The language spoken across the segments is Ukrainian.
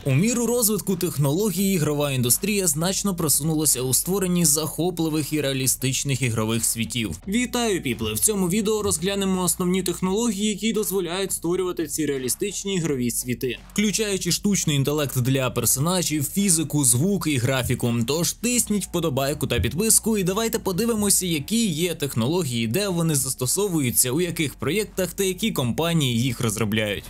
У міру розвитку технологій ігрова індустрія значно просунулася у створенні захопливих і реалістичних ігрових світів. Вітаю, піпли! В цьому відео розглянемо основні технології, які дозволяють створювати ці реалістичні ігрові світи, включаючи штучний інтелект для персонажів, фізику, звук і графіку. Тож тисніть вподобайку та підписку і давайте подивимося, які є технології, де вони застосовуються, у яких проєктах та які компанії їх розробляють.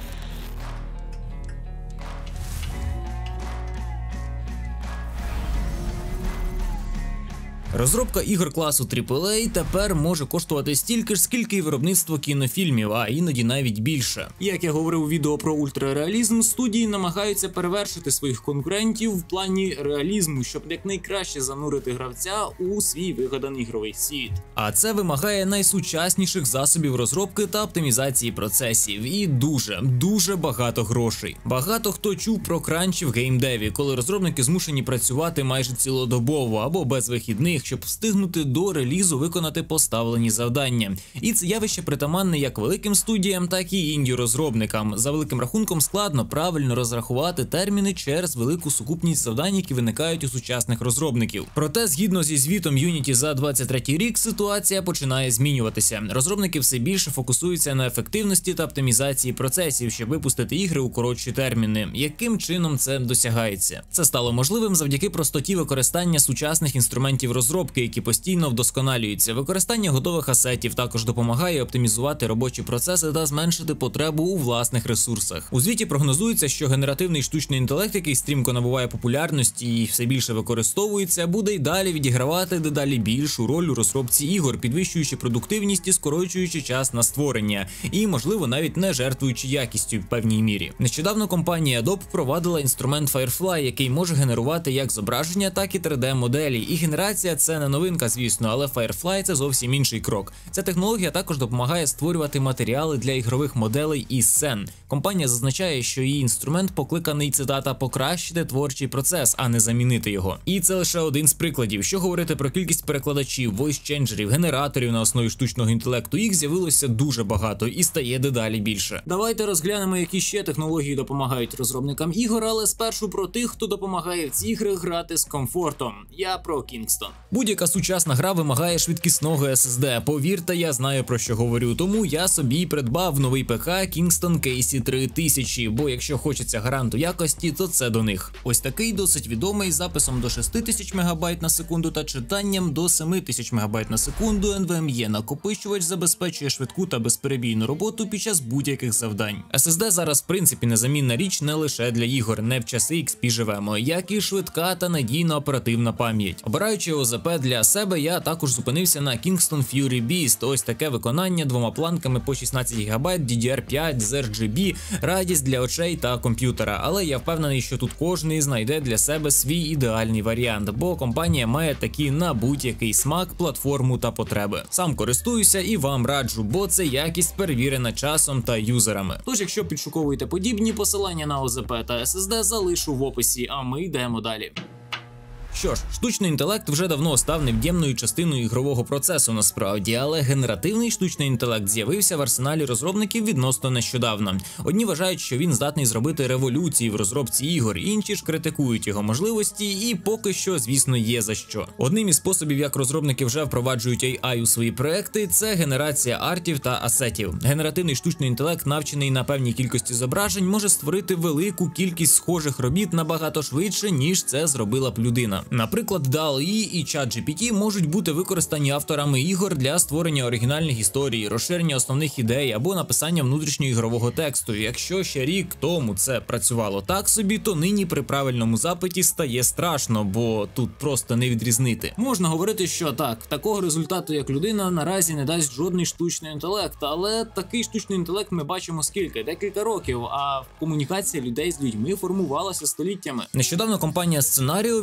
Розробка ігор класу AAA тепер може коштувати стільки ж, скільки й виробництво кінофільмів, а іноді навіть більше. Як я говорив у відео про ультрареалізм, студії намагаються перевершити своїх конкурентів в плані реалізму, щоб якнайкраще занурити гравця у свій вигаданий ігровий світ. А це вимагає найсучасніших засобів розробки та оптимізації процесів і дуже багато грошей. Багато хто чув про кранчі в геймдеві, коли розробники змушені працювати майже цілодобово або без вихідних, щоб встигнути до релізу виконати поставлені завдання. І це явище притаманне як великим студіям, так і інді-розробникам. За великим рахунком складно правильно розрахувати терміни через велику сукупність завдань, які виникають у сучасних розробників. Проте, згідно зі звітом Unity за 23-й рік, ситуація починає змінюватися. Розробники все більше фокусуються на ефективності та оптимізації процесів, щоб випустити ігри у коротші терміни. Яким чином це досягається? Це стало можливим завдяки простоті використання сучасних інструментів розробки, які постійно вдосконалюються. Використання готових асетів також допомагає оптимізувати робочі процеси та зменшити потребу у власних ресурсах. У звіті прогнозується, що генеративний штучний інтелект, який стрімко набуває популярності і все більше використовується, буде й далі відігравати дедалі більшу роль у розробці ігор, підвищуючи продуктивність і скорочуючи час на створення, і, можливо, навіть не жертвуючи якістю в певній мірі. Нещодавно компанія Adobe впровадила інструмент Firefly, який може генерувати як зображення, так і 3D-моделі, і генерація це не новинка, звісно, але Firefly – це зовсім інший крок. Ця технологія також допомагає створювати матеріали для ігрових моделей і сцен. Компанія зазначає, що її інструмент покликаний, цитата, покращити творчий процес, а не замінити його. І це лише один з прикладів. Що говорити про кількість перекладачів, войс-ченджерів, генераторів на основі штучного інтелекту, їх з'явилося дуже багато і стає дедалі більше. Давайте розглянемо, які ще технології допомагають розробникам ігор, але спершу про тих, хто допомагає в ці ігри грати з комфортом. Я про Kingston. Будь-яка сучасна гра вимагає швидкісного SSD. Повірте, я знаю, про що говорю, тому я собі придбав новий ПК Kingston Casey 3000, бо якщо хочеться гаранту якості, то це до них. Ось такий досить відомий з записом до 6000 МБ на секунду та читанням до 7000 МБ на секунду NVMe. Накопичувач забезпечує швидку та безперебійну роботу під час будь-яких завдань. SSD зараз в принципі незамінна річ не лише для ігор, не в часи XP живемо, як і швидка та надійна оперативна пам'ять. Обираючи ОЗП для себе, я також зупинився на Kingston Fury Beast. Ось таке виконання двома планками по 16 ГБ, DDR5 з RGB, радість для очей та комп'ютера. Але я впевнений, що тут кожний знайде для себе свій ідеальний варіант, бо компанія має такі на будь-який смак, платформу та потреби. Сам користуюся і вам раджу, бо це якість перевірена часом та юзерами. Тож, якщо підшуковуєте подібні, посилання на ОЗП та SSD залишу в описі, а ми йдемо далі. Що ж, штучний інтелект вже давно став невід'ємною частиною ігрового процесу насправді, але генеративний штучний інтелект з'явився в арсеналі розробників відносно нещодавно. Одні вважають, що він здатний зробити революції в розробці ігор, інші ж критикують його можливості, і поки що, звісно, є за що. Одним із способів, як розробники вже впроваджують AI у свої проекти, це генерація артів та асетів. Генеративний штучний інтелект, навчений на певній кількості зображень, може створити велику кількість схожих робіт набагато швидше, ніж це зробила б людина. Наприклад, DALL-E і ChatGPT можуть бути використані авторами ігор для створення оригінальних історій, розширення основних ідей або написання внутрішнього ігрового тексту. Якщо ще рік тому це працювало так собі, то нині при правильному запиті стає страшно, бо тут просто не відрізнити. Можна говорити, що так, такого результату як людина наразі не дасть жодний штучний інтелект, але такий штучний інтелект ми бачимо скільки? Декілька років, а комунікація людей з людьми формувалася століттями. Нещодавно компанія Scenario відкрила для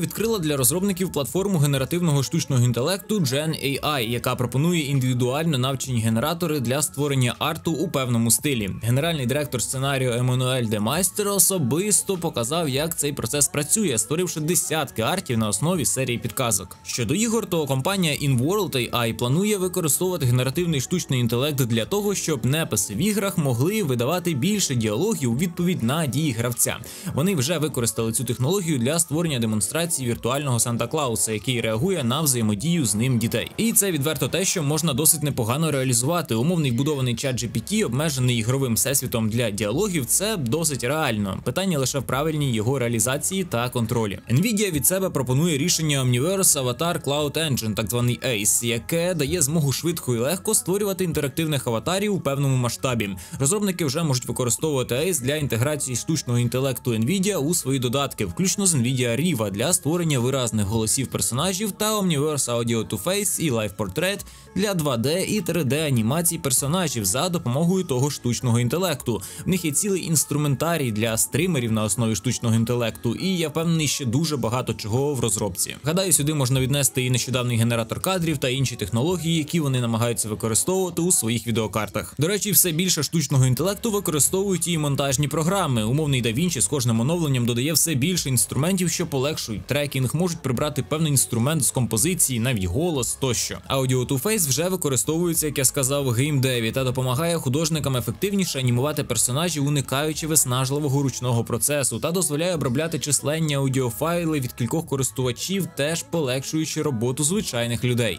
для розробників платформу генеративного штучного інтелекту Gen AI, яка пропонує індивідуально навчені генератори для створення арту у певному стилі. Генеральний директор сценарію Еммануель де Майстер особисто показав, як цей процес працює, створивши десятки артів на основі серії підказок. Щодо ігор, то компанія InWorld AI планує використовувати генеративний штучний інтелект для того, щоб неписи в іграх могли видавати більше діалогів у відповідь на дії гравця. Вони вже використали цю технологію для створення демонстрації віртуального Санта-Клауса, який реагує на взаємодію з ним дітей. І це відверто те, що можна досить непогано реалізувати. Умовний вбудований чат GPT, обмежений ігровим всесвітом для діалогів, це досить реально. Питання лише в правильній його реалізації та контролі. Nvidia від себе пропонує рішення Omniverse Avatar Cloud Engine, так званий ACE, яке дає змогу швидко і легко створювати інтерактивних аватарів у певному масштабі. Розробники вже можуть використовувати ACE для інтеграції штучного інтелекту Nvidia у свої додатки, включно з Nvidia Riva для створення виразних голосів персонажів та Omniverse Audio to Face і Live Portrait для 2D і 3D анімацій персонажів за допомогою того штучного інтелекту. В них є цілий інструментарій для стримерів на основі штучного інтелекту, і я впевнений, ще дуже багато чого в розробці. Гадаю, сюди можна віднести і нещодавний генератор кадрів та інші технології, які вони намагаються використовувати у своїх відеокартах. До речі, все більше штучного інтелекту використовують і монтажні програми. Умовний DaVinci з кожним оновленням додає все більше інструментів, що полегшують трекінг, можуть прибрати певний інструмент з композиції, навіть голос тощо. Audio to Face вже використовується, як я сказав, в геймдеві та допомагає художникам ефективніше анімувати персонажів, уникаючи виснажливого ручного процесу, та дозволяє обробляти численні аудіофайли від кількох користувачів, теж полегшуючи роботу звичайних людей.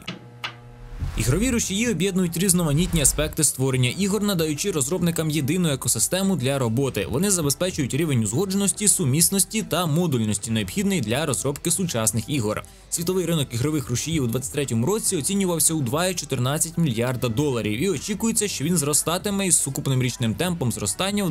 Ігрові рушії об'єднують різноманітні аспекти створення ігор, надаючи розробникам єдину екосистему для роботи. Вони забезпечують рівень узгодженості, сумісності та модульності, необхідний для розробки сучасних ігор. Світовий ринок ігрових рушіїв у 2023 році оцінювався у 2,14 мільярда доларів і очікується, що він зростатиме із сукупним річним темпом зростання в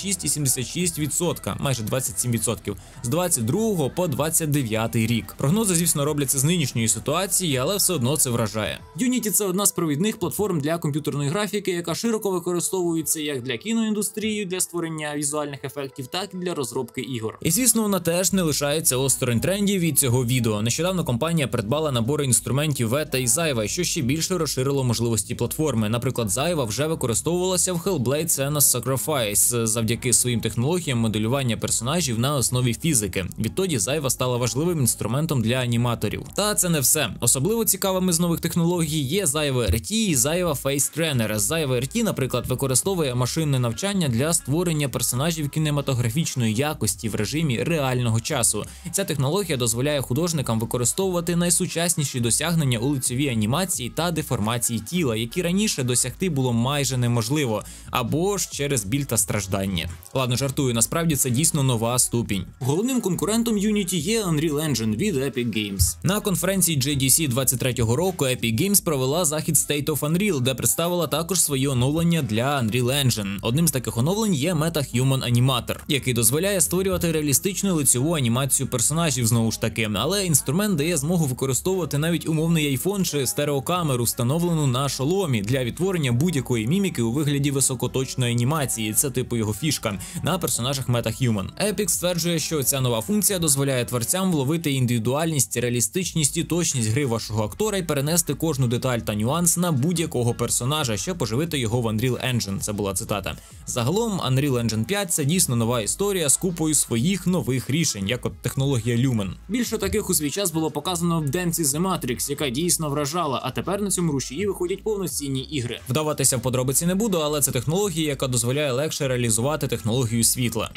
26,76%, майже 27%, з 22 по 29 рік. Прогнози, звісно, робляться з нинішньої ситуації, але все одно це вражає. Unity – це одна з провідних платформ для комп'ютерної графіки, яка широко використовується як для кіноіндустрії, для створення візуальних ефектів, так і для розробки ігор. І, звісно, вона теж не лишається осторонь трендів від цього відео. Нещодавно компанія придбала набори інструментів Weta і Zaiva, що ще більше розширило можливості платформи. Наприклад, Zaiva вже використовувалася в Hellblade: Senua's Sacrifice завдяки своїм технологіям моделювання персонажів на основі фізики. Відтоді Zaiva стала важливим інструментом для аніматорів. Та це не все. Особливо цікавими з нових технологій є Zaiva RT і Zaiva Face Trainer. Zaiva RT, наприклад, використовує машинне навчання для створення персонажів кінематографічної якості в режимі реального часу. Ця технологія дозволяє художникам використовувати найсучасніші досягнення у лицевій анімації та деформації тіла, які раніше досягти було майже неможливо, або ж через біль та страждання. Ладно, жартую, насправді це дійсно нова ступінь. Головним конкурентом Unity є Unreal Engine від Epic Games. На конференції GDC 23-го року Epic Games провела захід State of Unreal, де представила також свої оновлення для Unreal Engine. Одним з таких оновлень є MetaHuman Animator, який дозволяє створювати реалістичну лицьову анімацію персонажів знову ж таки, але інструмент дає змогу використовувати навіть умовний iPhone чи стереокамеру, встановлену на шоломі, для відтворення будь-якої міміки у вигляді високоточної анімації, це типу його фішка, на персонажах MetaHuman. Epic стверджує, що ця нова функція дозволяє творцям вловити індивідуальність, реалістичність і точність гри вашого актора і перенести кожну деталь та нюанс на будь-якого персонажа, щоб поживити його в Unreal Engine. Це була цитата. Загалом, Unreal Engine 5 – це дійсно нова історія з купою своїх нових рішень, як от технологія Lumen. Більше таких у свій час було показано в демці The Matrix, яка дійсно вражала, а тепер на цьому рушії виходять повноцінні ігри. Вдаватися в подробиці не буду, але це технологія, яка дозволяє легше реалізувати технологію світла.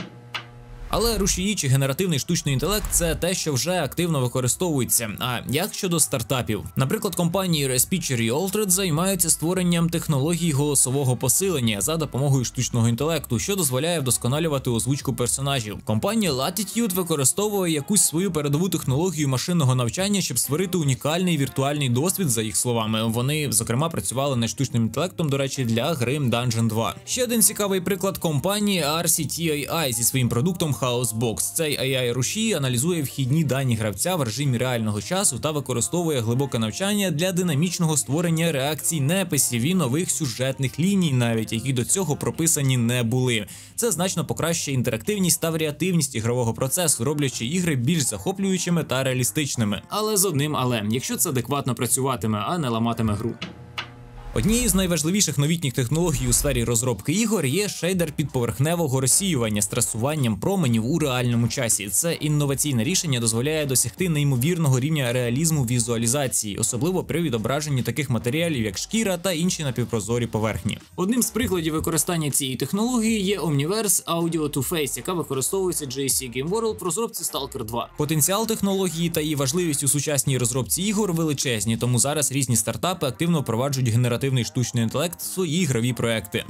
Але рушії чи генеративний штучний інтелект – це те, що вже активно використовується. А як щодо стартапів? Наприклад, компанії Respeecher і Altered займаються створенням технологій голосового посилення за допомогою штучного інтелекту, що дозволяє вдосконалювати озвучку персонажів. Компанія Latitude використовує якусь свою передову технологію машинного навчання, щоб створити унікальний віртуальний досвід, за їх словами. Вони, зокрема, працювали над штучним інтелектом, до речі, для гри Dungeon 2. Ще один цікавий приклад – компанії RCT AI зі своїм продуктом HouseBox. Цей AI-рушій аналізує вхідні дані гравця в режимі реального часу та використовує глибоке навчання для динамічного створення реакцій неписів і нових сюжетних ліній, навіть які до цього прописані не були. Це значно покращує інтерактивність та варіативність ігрового процесу, роблячи ігри більш захоплюючими та реалістичними. Але з одним але, якщо це адекватно працюватиме, а не ламатиме гру. Однією з найважливіших новітніх технологій у сфері розробки ігор є шейдер підповерхневого розсіювання з трасуванням променів у реальному часі. Це інноваційне рішення дозволяє досягти неймовірного рівня реалізму візуалізації, особливо при відображенні таких матеріалів, як шкіра та інші напівпрозорі поверхні. Одним з прикладів використання цієї технології є Omniverse Audio 2 Face, яка використовується GSC Game World в розробці Stalker 2. Потенціал технології та її важливість у сучасній розробці ігор величезні, тому зараз різні стартапи активно впроваджують генеративний штучний інтелект в свої ігрові проекти.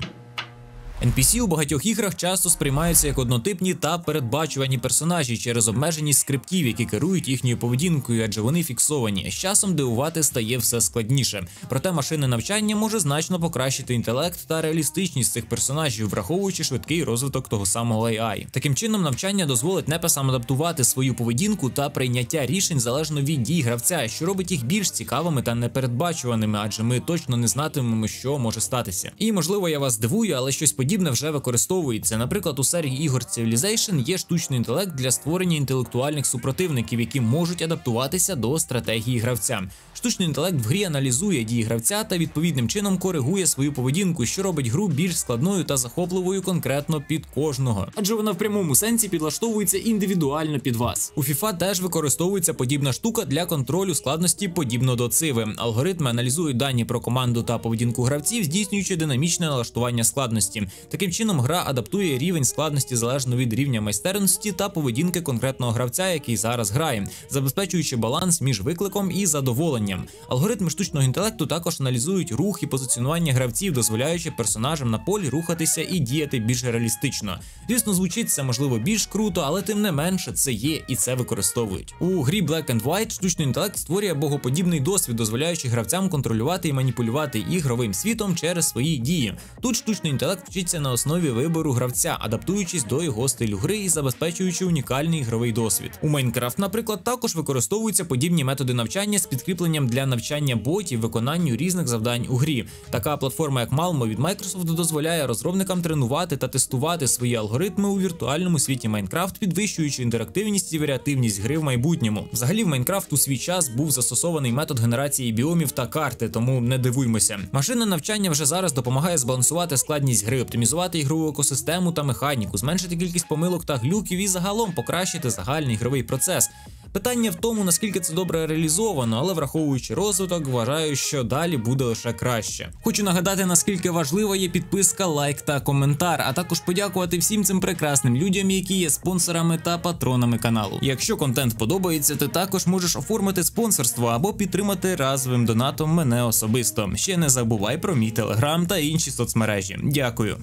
NPC у багатьох іграх часто сприймаються як однотипні та передбачувані персонажі через обмеженість скриптів, які керують їхньою поведінкою, адже вони фіксовані. З часом дивувати стає все складніше. Проте машинне навчання може значно покращити інтелект та реалістичність цих персонажів, враховуючи швидкий розвиток того самого AI. Таким чином, навчання дозволить неписам адаптувати свою поведінку та прийняття рішень залежно від дій гравця, що робить їх більш цікавими та непередбачуваними, адже ми точно не знатимемо, що може статися. І, можливо, я вас здивую, але щось подібне вже використовується. Наприклад, у серії ігор Civilization є штучний інтелект для створення інтелектуальних супротивників, які можуть адаптуватися до стратегії гравця. Штучний інтелект в грі аналізує дії гравця та відповідним чином коригує свою поведінку, що робить гру більш складною та захопливою конкретно під кожного. Адже вона в прямому сенсі підлаштовується індивідуально під вас. У FIFA теж використовується подібна штука для контролю складності подібно до Civi. Алгоритми аналізують дані про команду та поведінку гравців, здійснюючи динамічне налаштування складності. Таким чином, гра адаптує рівень складності залежно від рівня майстерності та поведінки конкретного гравця, який зараз грає, забезпечуючи баланс між викликом і задоволенням. Алгоритми штучного інтелекту також аналізують рух і позиціонування гравців, дозволяючи персонажам на полі рухатися і діяти більш реалістично. Звісно, звучить це можливо більш круто, але тим не менше це є і це використовують. У грі Black and White штучний інтелект створює богоподібний досвід, дозволяючи гравцям контролювати і маніпулювати ігровим світом через свої дії. Тут штучний інтелект вчиться на основі вибору гравця, адаптуючись до його стилю гри і забезпечуючи унікальний ігровий досвід. У Minecraft, наприклад, також використовуються подібні методи навчання з підкріпленням для навчання ботів виконанню різних завдань у грі. Така платформа, як Malmo від Microsoft, дозволяє розробникам тренувати та тестувати свої алгоритми у віртуальному світі Minecraft, підвищуючи інтерактивність і варіативність гри в майбутньому. Взагалі, в Minecraft у свій час був застосований метод генерації біомів та карти, тому не дивуймося. Машинне навчання вже зараз допомагає збалансувати складність гри, оптимізувати ігрову екосистему та механіку, зменшити кількість помилок та глюків і загалом покращити загальний ігровий процес. Питання в тому, наскільки це добре реалізовано, але враховуючи розвиток, вважаю, що далі буде лише краще. Хочу нагадати, наскільки важлива є підписка, лайк та коментар, а також подякувати всім цим прекрасним людям, які є спонсорами та патронами каналу. Якщо контент подобається, ти також можеш оформити спонсорство або підтримати разовим донатом мене особисто. Ще не забувай про мій телеграм та інші соцмережі. Дякую.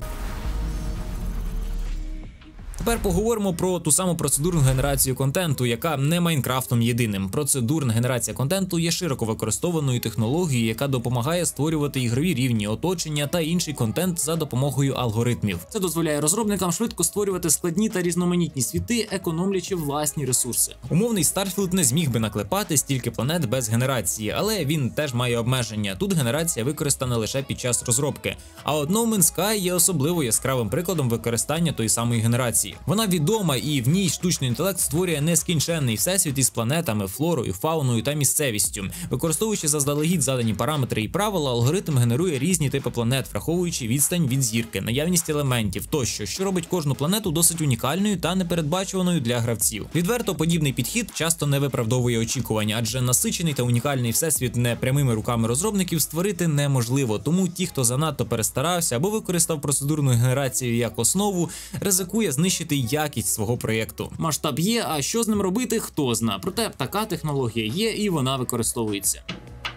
Тепер поговоримо про ту саму процедурну генерацію контенту, яка не Майнкрафтом єдиним. Процедурна генерація контенту є широко використованою технологією, яка допомагає створювати ігрові рівні, оточення та інший контент за допомогою алгоритмів. Це дозволяє розробникам швидко створювати складні та різноманітні світи, економлячи власні ресурси. Умовний Starfield не зміг би наклепати стільки планет без генерації, але він теж має обмеження. Тут генерація використана лише під час розробки. А от No Man's Sky є особливо яскравим прикладом використання тої самої генерації. Вона відома, і в ній штучний інтелект створює нескінченний всесвіт із планетами, флорою, фауною та місцевістю. Використовуючи заздалегідь задані параметри і правила, алгоритм генерує різні типи планет, враховуючи відстань від зірки, наявність елементів тощо, що робить кожну планету досить унікальною та непередбачуваною для гравців. Відверто, подібний підхід часто не виправдовує очікування, адже насичений та унікальний всесвіт не прямими руками розробників створити неможливо, тому ті, хто занадто перестарався або використав процедурну генерацію як основу, ризикує знищити якість свого проєкту. Масштаб є, а що з ним робити, хто зна. Проте така технологія є і вона використовується.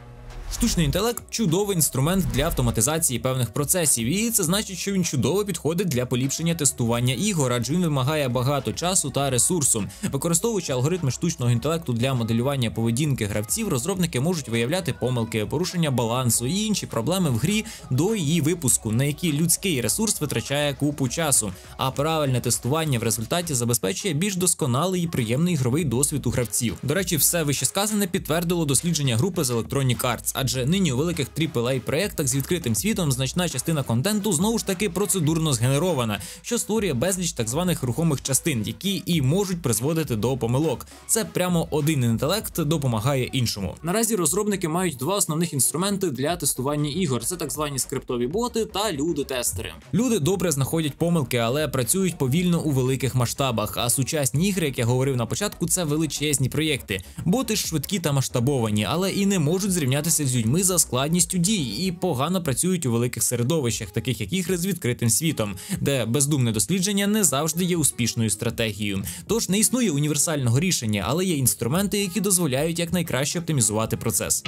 Штучний інтелект – чудовий інструмент для автоматизації певних процесів, і це значить, що він чудово підходить для поліпшення тестування ігор, адже він вимагає багато часу та ресурсу. Використовуючи алгоритми штучного інтелекту для моделювання поведінки гравців, розробники можуть виявляти помилки, порушення балансу і інші проблеми в грі до її випуску, на які людський ресурс витрачає купу часу. А правильне тестування в результаті забезпечує більш досконалий і приємний ігровий досвід у гравців. До речі, все вищесказане підтвердило дослідження групи з Electronic Arts, адже нині у великих AAA-проєктах з відкритим світом значна частина контенту знову ж таки процедурно згенерована, що створює безліч так званих рухомих частин, які і можуть призводити до помилок. Це прямо один інтелект допомагає іншому. Наразі розробники мають два основних інструменти для тестування ігор. Це так звані скриптові боти та люди-тестери. Люди добре знаходять помилки, але працюють повільно у великих масштабах, а сучасні ігри, як я говорив на початку, це величезні проєкти. Боти ж швидкі та масштабовані, але і не можуть зрівнятися з людьми за складністю дій і погано працюють у великих середовищах, таких як ігри з відкритим світом, де бездумне дослідження не завжди є успішною стратегією. Тож не існує універсального рішення, але є інструменти, які дозволяють якнайкраще оптимізувати процес.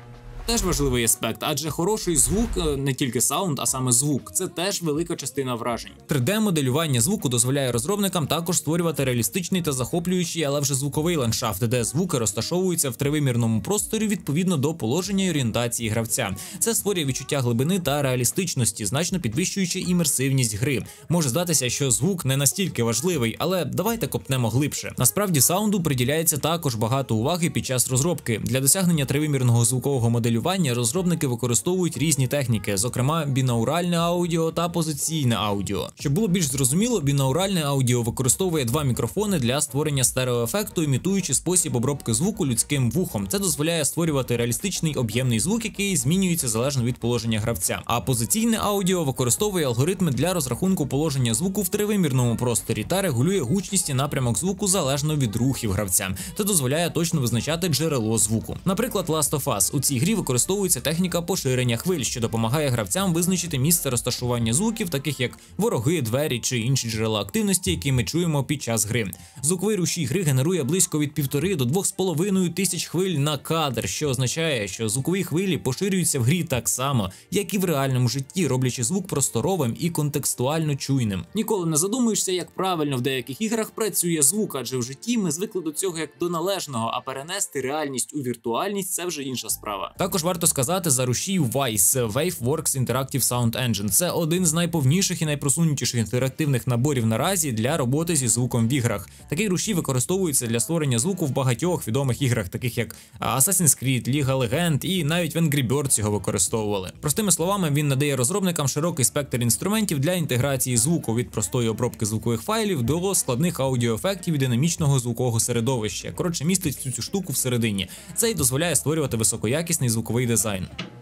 Теж важливий аспект, адже хороший звук, не тільки саунд, а саме звук, це теж велика частина вражень. 3D-моделювання звуку дозволяє розробникам також створювати реалістичний та захоплюючий, але вже звуковий ландшафт, де звуки розташовуються в тривимірному просторі відповідно до положення і орієнтації гравця. Це створює відчуття глибини та реалістичності, значно підвищуючи імерсивність гри. Може здатися, що звук не настільки важливий, але давайте копнемо глибше. Насправді саунду приділяється також багато уваги під час розробки. Для досягнення тривимірного звукового моделювання розробники використовують різні техніки, зокрема бінауральне аудіо та позиційне аудіо. Щоб було більш зрозуміло, бінауральне аудіо використовує два мікрофони для створення стереоефекту, імітуючи спосіб обробки звуку людським вухом. Це дозволяє створювати реалістичний об'ємний звук, який змінюється залежно від положення гравця. А позиційне аудіо використовує алгоритми для розрахунку положення звуку в тривимірному просторі та регулює гучність і напрямок звуку залежно від рухів гравця. Це дозволяє точно визначати джерело звуку. Наприклад, Last of Us. У цій грі використовується техніка поширення хвиль, що допомагає гравцям визначити місце розташування звуків, таких як вороги, двері чи інші джерела активності, які ми чуємо під час гри. Звуковий рушій гри генерує близько від 1,5 до 2,5 тисяч хвиль на кадр, що означає, що звукові хвилі поширюються в грі так само, як і в реальному житті, роблячи звук просторовим і контекстуально чуйним. Ніколи не задумуєшся, як правильно в деяких іграх працює звук, адже в житті ми звикли до цього як до належного, а перенести реальність у віртуальність – це вже інша справа. Також варто сказати за рушій WISE – WaveWorks Interactive Sound Engine. Це один з найповніших і найпросунутіших інтерактивних наборів наразі для роботи зі звуком в іграх. Такий рушій використовується для створення звуку в багатьох відомих іграх, таких як Assassin's Creed, Ліга Легенд і навіть в Angry Birds його використовували. Простими словами, він надає розробникам широкий спектр інструментів для інтеграції звуку від простої обробки звукових файлів до складних аудіоефектів і динамічного звукового середовища. Коротше, містить всю цю штуку всередині. Це й дозволяє створювати високоякісний звуковий дизайн.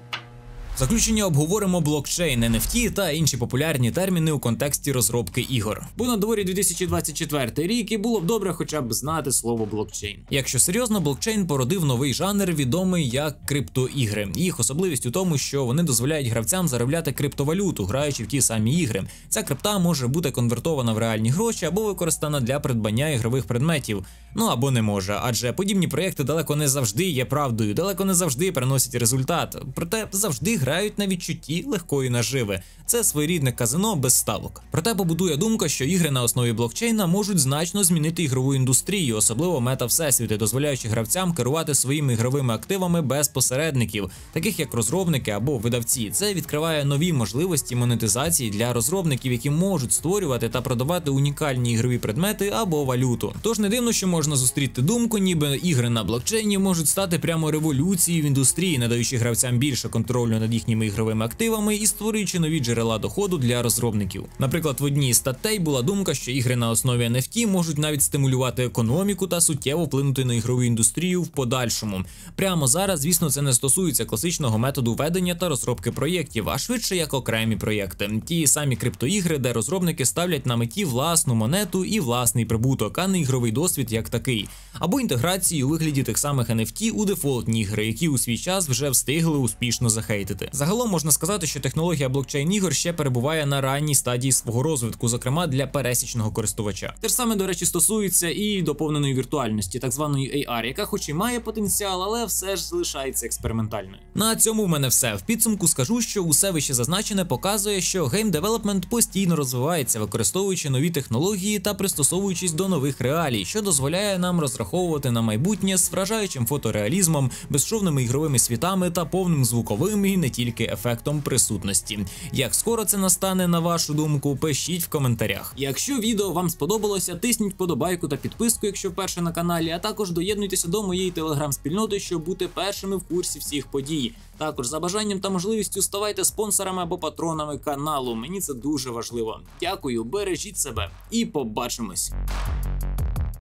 В заключення обговоримо блокчейн, NFT та інші популярні терміни у контексті розробки ігор. Бо на дворі 2024 рік і було б добре хоча б знати слово блокчейн. Якщо серйозно, блокчейн породив новий жанр, відомий як криптоігри. Їх особливість у тому, що вони дозволяють гравцям заробляти криптовалюту, граючи в ті самі ігри. Ця крипта може бути конвертована в реальні гроші або використана для придбання ігрових предметів. Ну або не може, адже подібні проєкти далеко не завжди є правдою, далеко не завжди приносять результат. Проте завжди грають на відчутті легкої наживи. Це своєрідне казино без ставок. Проте побудує думка, що ігри на основі блокчейна можуть значно змінити ігрову індустрію, особливо мета-всесвіти, дозволяючи гравцям керувати своїми ігровими активами без посередників, таких як розробники або видавці. Це відкриває нові можливості монетизації для розробників, які можуть створювати та продавати унікальні ігрові предмети або валюту. Тож не дивно, що можна зустріти думку, ніби ігри на блокчейні можуть стати прямо революцією в індустрії, надаючи гравцям більше контролю над їхніми ігровими активами і створюючи нові джерела доходу для розробників. Наприклад, в одній з статей була думка, що ігри на основі NFT можуть навіть стимулювати економіку та суттєво вплинути на ігрову індустрію в подальшому. Прямо зараз, звісно, це не стосується класичного методу ведення та розробки проєктів, а швидше як окремі проєкти. Ті самі криптоігри, де розробники ставлять на меті власну монету і власний прибуток, а не ігровий досвід як такий. Або інтеграції у вигляді тих самих NFT у дефолтні ігри, які у свій час вже встигли успішно захейтити. виробляти. Загалом можна сказати, що технологія блокчейн-ігор ще перебуває на ранній стадії свого розвитку, зокрема для пересічного користувача. Те ж саме, до речі, стосується і доповненої віртуальності, так званої AR, яка хоч і має потенціал, але все ж залишається експериментальною. На цьому в мене все. В підсумку скажу, що усе вище зазначене показує, що гейм-девелопмент постійно розвивається, використовуючи нові технології та пристосовуючись до нових реалій, що дозволяє нам розраховувати на майбутнє з вражаючим фотореалізмом, безшовними ігровими світами та повним звуковим і не тільки ефектом присутності. Як скоро це настане, на вашу думку, пишіть в коментарях. Якщо відео вам сподобалося, тисніть вподобайку та підписку, якщо вперше на каналі, а також доєднуйтеся до моєї телеграм-спільноти, щоб бути першими в курсі всіх подій. Також за бажанням та можливістю ставайте спонсорами або патронами каналу, мені це дуже важливо. Дякую, бережіть себе і побачимось!